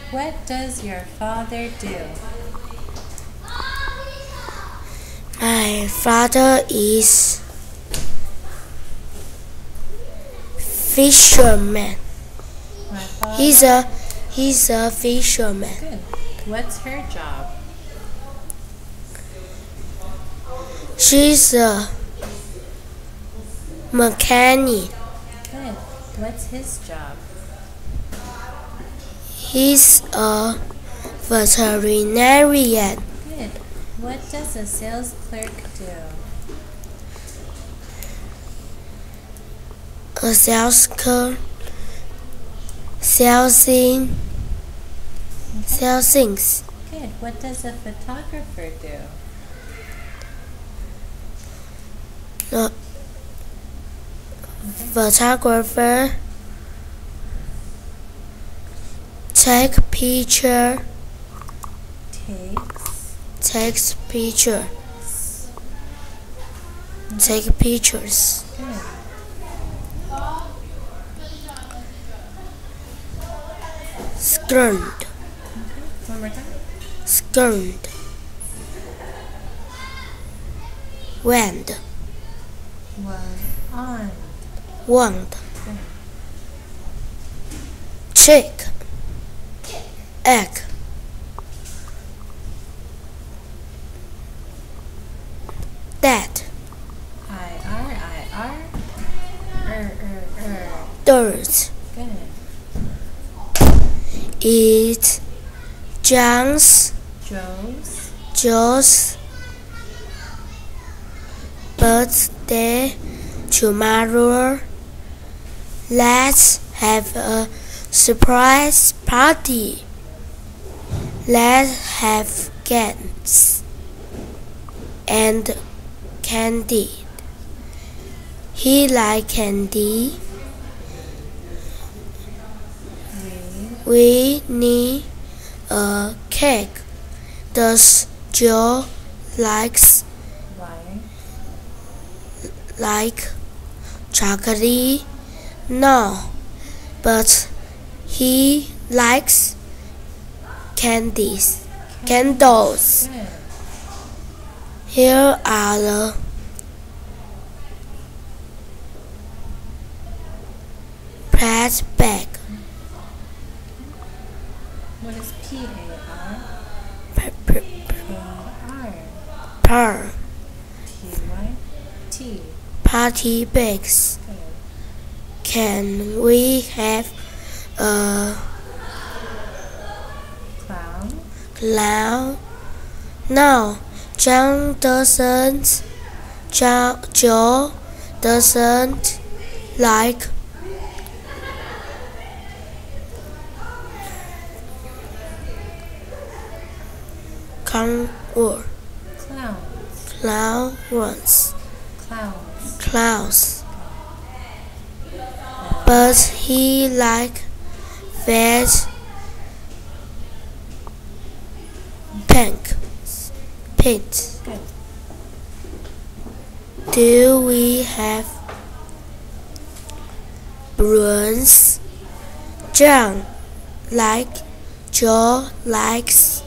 What does your father do? My father is fisherman. My father. He's a fisherman. Good. What's her job? She's a mechanic. Good. What's his job? He's a veterinarian. Good. What does a sales clerk do? A sales clerk sells things. Good. What does a photographer do? The photographer takes pictures. Good. Skirt. One more time. Skirt. Wand. On. Wand. Good. Chick. Egg. Dad. I-R. Dirt. Good. It's Joe's birthday tomorrow. Let's have a surprise party. Let's have games and candy. He likes candy. We need a cake. Does Joe like chocolate? No, but he likes candles. Good. Here are the plastic bag. What is P-A-R? Pearl T-Y-T. Party bags. Good. Can we have a clown? No, Joe doesn't like clowns, but he likes red, pink. Good. Do we have balloons? Joe likes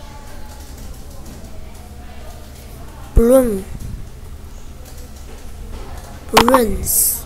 balloons.